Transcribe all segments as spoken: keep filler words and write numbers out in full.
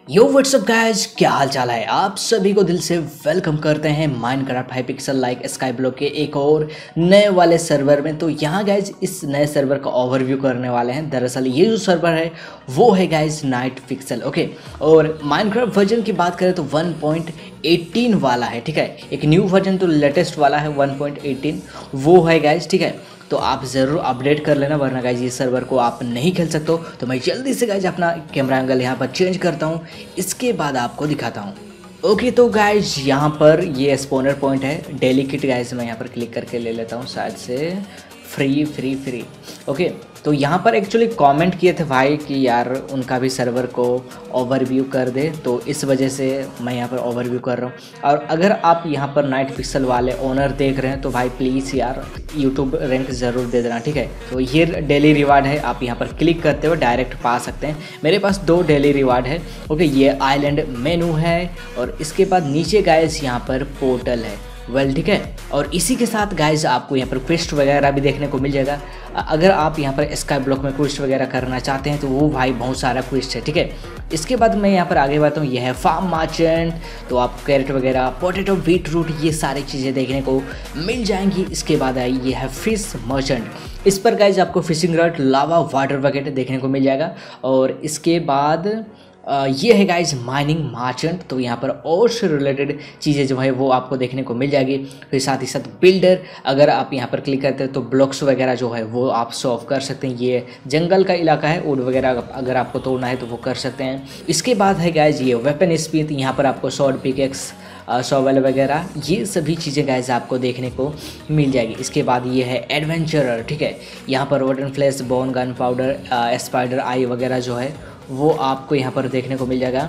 यो what's up guys, क्या हाल चाल है। आप सभी को दिल से वेलकम करते हैं Minecraft Hypixel like sky block के एक और नए वाले सर्वर में। तो यहाँ गाइज इस नए सर्वर का ओवरव्यू करने वाले हैं। दरअसल ये जो सर्वर है वो है गाइज नाइट पिक्सल, ओके। और माइनक्राफ्ट वर्जन की बात करें तो वन पॉइंट एटीन वाला है, ठीक है। एक न्यू वर्जन तो लेटेस्ट वाला है वन पॉइंट एटीन वो है गाइज, ठीक है। तो आप ज़रूर अपडेट कर लेना, वरना गाइज ये सर्वर को आप नहीं खेल सकते हो। तो मैं जल्दी से गाइज अपना कैमरा एंगल यहाँ पर चेंज करता हूँ, इसके बाद आपको दिखाता हूँ। ओके तो गाइज यहाँ पर ये स्पॉनर पॉइंट है। डेली किट गाइज मैं यहाँ पर क्लिक करके ले लेता हूँ, शायद से फ्री फ्री फ्री ओके। तो यहाँ पर एक्चुअली कमेंट किए थे भाई कि यार उनका भी सर्वर को ओवरव्यू कर दे, तो इस वजह से मैं यहाँ पर ओवरव्यू कर रहा हूँ। और अगर आप यहाँ पर नाइट पिक्सल वाले ओनर देख रहे हैं तो भाई प्लीज़ यार यूट्यूब रैंक ज़रूर दे देना, ठीक है। तो ये डेली रिवार्ड है, आप यहाँ पर क्लिक करते हुए डायरेक्ट पा सकते हैं। मेरे पास दो डेली रिवार्ड है, ओके। ये आइलैंड मेनू है और इसके बाद नीचे गाइस यहाँ पर पोर्टल है, वेल ठीक है। और इसी के साथ गाइज आपको यहाँ पर क्वेस्ट वगैरह भी देखने को मिल जाएगा। अगर आप यहाँ पर स्काई ब्लॉक में क्वेस्ट वगैरह करना चाहते हैं तो वो भाई बहुत सारा क्वेस्ट है, ठीक है। इसके बाद मैं यहाँ पर आगे बढ़ता हूँ। यह है फार्म मर्चेंट, तो आप कैरेट वगैरह, पोटैटो, बीट रूट, ये सारी चीज़ें देखने को मिल जाएंगी। इसके बाद आई ये है फिश मर्चेंट, इस पर गाइज आपको fishing rod, lava, water bucket देखने को मिल जाएगा। और इसके बाद Uh, ये है गाइज माइनिंग मर्चेंट, तो यहाँ पर और से रिलेटेड चीज़ें जो है वो आपको देखने को मिल जाएगी। फिर साथ ही साथ बिल्डर, अगर आप यहाँ पर क्लिक करते हैं तो ब्लॉक्स वगैरह जो है वो आप सॉल्व कर सकते हैं। ये जंगल का इलाका है, वुड वगैरह अगर आपको तोड़ना है तो वो कर सकते हैं। इसके बाद है गाइज ये वेपन स्मिथ, यहाँ पर आपको शॉर्ट पिकेक्स, शॉवेल वगैरह ये सभी चीज़ें गाइज आपको देखने को मिल जाएगी। इसके बाद ये है एडवेंचरर, ठीक है। यहाँ पर rotten flesh, bone, gunpowder, spider eye वगैरह जो है वो आपको यहाँ पर देखने को मिल जाएगा।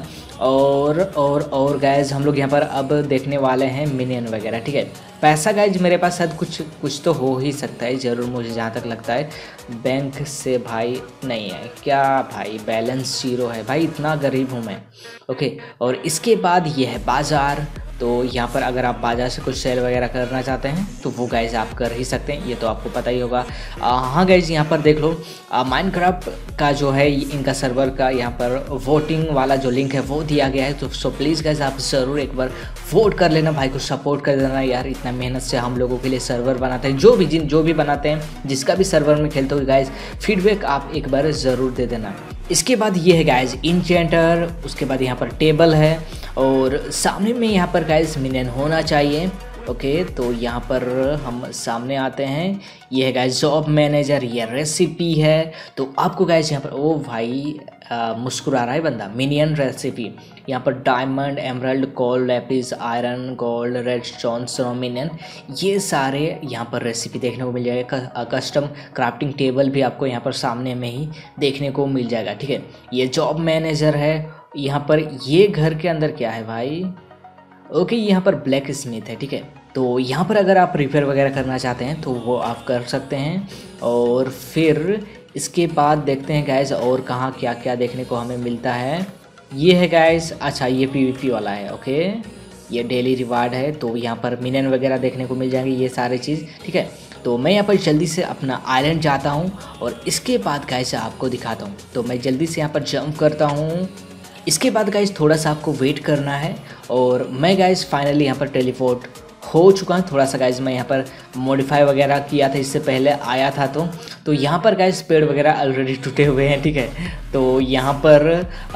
और और और गाइज हम लोग यहाँ पर अब देखने वाले हैं मिनियन वगैरह, ठीक है। पैसा गाइज मेरे पास शायद कुछ कुछ तो हो ही सकता है ज़रूर, मुझे जहाँ तक लगता है। बैंक से भाई नहीं है क्या भाई, बैलेंस जीरो है भाई, इतना गरीब हूँ मैं, ओके। और इसके बाद ये है बाज़ार, तो यहाँ पर अगर आप बाज़ार से कुछ सेल वगैरह करना चाहते हैं तो वो गाइज आप कर ही सकते हैं, ये तो आपको पता ही होगा। हाँ गाइज यहाँ पर देख लो, माइनक्राफ्ट का जो है इनका सर्वर का यहाँ पर वोटिंग वाला जो लिंक है वो दिया गया है। तो सो प्लीज़ गाइज आप ज़रूर एक बार वोट कर लेना, भाई को सपोर्ट कर देना यार। इतना मेहनत से हम लोगों के लिए सर्वर बनाते हैं, जो भी जिन जो भी बनाते हैं, जिसका भी सर्वर में खेलते हो गाइज, फीडबैक आप एक बार ज़रूर दे देना। इसके बाद ये है गाइज इंचेंटर, उसके बाद यहाँ पर टेबल है और सामने में यहाँ पर गाइज मिनियन होना चाहिए, ओके। तो यहाँ पर हम सामने आते हैं, ये है गाइज जॉब मैनेजर, ये रेसिपी है। तो आपको गाइज यहाँ पर, ओ भाई आ, मुस्कुरा रहा है बंदा, मिनियन रेसिपी। यहाँ पर diamond, emerald, coal, lapis, iron, gold, redstone, snow minion, ये सारे यहाँ पर रेसिपी देखने को मिल जाएगा। कस्टम क्राफ्टिंग टेबल भी आपको यहाँ पर सामने में ही देखने को मिल जाएगा, ठीक है। ये जॉब मैनेजर है। यहाँ पर ये घर के अंदर क्या है भाई, ओके, यहाँ पर ब्लैक स्मिथ है, ठीक है। तो यहाँ पर अगर आप रिपेयर वगैरह करना चाहते हैं तो वो आप कर सकते हैं। और फिर इसके बाद देखते हैं गाइज और कहाँ क्या क्या देखने को हमें मिलता है। ये है गाइज, अच्छा ये पीवीपी वाला है, ओके। ये डेली रिवार्ड है, तो यहाँ पर मिनियन वगैरह देखने को मिल जाएंगे, ये सारी चीज़, ठीक है। तो मैं यहाँ पर जल्दी से अपना आइलैंड जाता हूँ और इसके बाद गाइज आपको दिखाता हूँ। तो मैं जल्दी से यहाँ पर जंप करता हूँ। इसके बाद गाइज थोड़ा सा आपको वेट करना है और मैं गाइज फाइनली यहाँ पर टेलीपोर्ट हो चुका है। थोड़ा सा गाइज मैं यहाँ पर मॉडिफाई वगैरह किया था, इससे पहले आया था तो तो यहाँ पर गाइज पेड़ वगैरह ऑलरेडी टूटे हुए हैं, ठीक है। तो यहाँ पर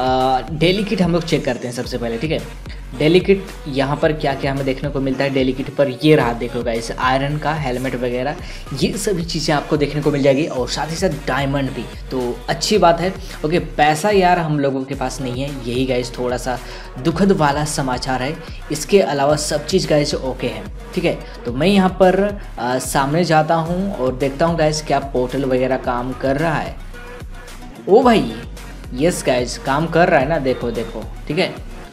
डेली किट हम लोग चेक करते हैं सबसे पहले, ठीक है। डेली किट यहाँ पर क्या क्या हमें देखने को मिलता है डेली किट पर, ये रहा देख लो गाइस, आयरन का हेलमेट वगैरह ये सभी चीज़ें आपको देखने को मिल जाएगी। और साथ ही साथ डायमंड भी, तो अच्छी बात है, ओके। पैसा यार हम लोगों के पास नहीं है, यही गाइस थोड़ा सा दुखद वाला समाचार है। इसके अलावा सब चीज़ गाइस ओके है, ठीक है। तो मैं यहाँ पर आ, सामने जाता हूँ और देखता हूँ गाइस क्या पोर्टल वगैरह काम कर रहा है। ओ भाई यस गाइस काम कर रहा है ना, देखो देखो, ठीक है।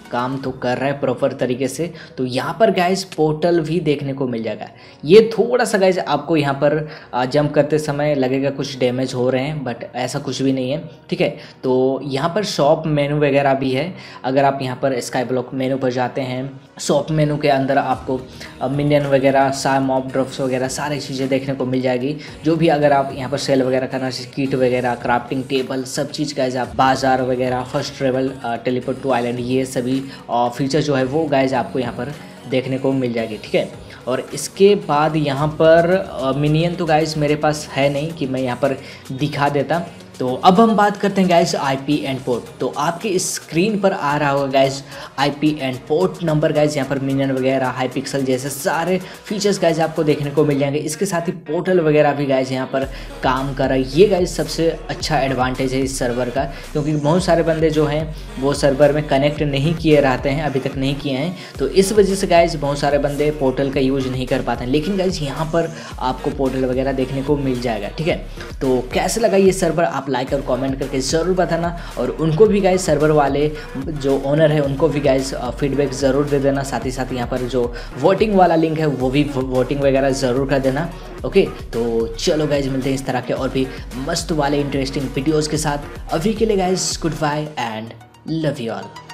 काम तो कर रहा है प्रॉपर तरीके से। तो यहाँ पर गाइज पोर्टल भी देखने को मिल जाएगा। ये थोड़ा सा गाइज आपको यहाँ पर जंप करते समय लगेगा कुछ डैमेज हो रहे हैं, बट ऐसा कुछ भी नहीं है, ठीक है। तो यहाँ पर शॉप मेनू वगैरह भी है। अगर आप यहाँ पर स्काई ब्लॉक मेनू पर जाते हैं, शॉप मेनू के अंदर आपको मिनियन वगैरह, सा मॉब ड्रॉप्स वगैरह सारी चीज़ें देखने को मिल जाएगी। जो भी अगर आप यहाँ पर सेल वगैरह करना, किट वगैरह, क्राफ्टिंग टेबल, सब चीज़ गाइज आप बाजार वगैरह, first travel, teleport to island, ये सभी फीचर जो है वो गाइज आपको यहाँ पर देखने को मिल जाएगी, ठीक है। और इसके बाद यहाँ पर मिनियन तो गाइज मेरे पास है नहीं कि मैं यहाँ पर दिखा देता। तो अब हम बात करते हैं गाइज आईपी एंड पोर्ट। तो आपके स्क्रीन पर आ रहा होगा guys IP and port number guys. यहाँ पर मिनियन वगैरह, हाई पिक्सल जैसे सारे फीचर्स गाइज आपको देखने को मिल जाएंगे। इसके साथ ही पोर्टल वगैरह भी गाइज यहाँ पर काम कर रहा है। ये गाइज सबसे अच्छा एडवांटेज है इस सर्वर का, क्योंकि बहुत सारे बंदे जो हैं वो सर्वर में कनेक्ट नहीं किए रहते हैं, अभी तक नहीं किए हैं। तो इस वजह से गाइज बहुत सारे बंदे पोर्टल का यूज नहीं कर पाते हैं। लेकिन गाइज यहाँ पर आपको पोर्टल वगैरह देखने को मिल जाएगा, ठीक है। तो कैसे लगा ये सर्वर, आप लाइक और कमेंट करके ज़रूर बताना। और उनको भी गाइज, सर्वर वाले जो ओनर है उनको भी गाइज फीडबैक ज़रूर दे देना। साथ ही साथ यहाँ पर जो वोटिंग वाला लिंक है वो भी वोटिंग वगैरह ज़रूर कर देना, ओके। तो चलो गाइज मिलते हैं इस तरह के और भी मस्त वाले इंटरेस्टिंग वीडियोज़ के साथ। अभी के लिए guys goodbye and love you all.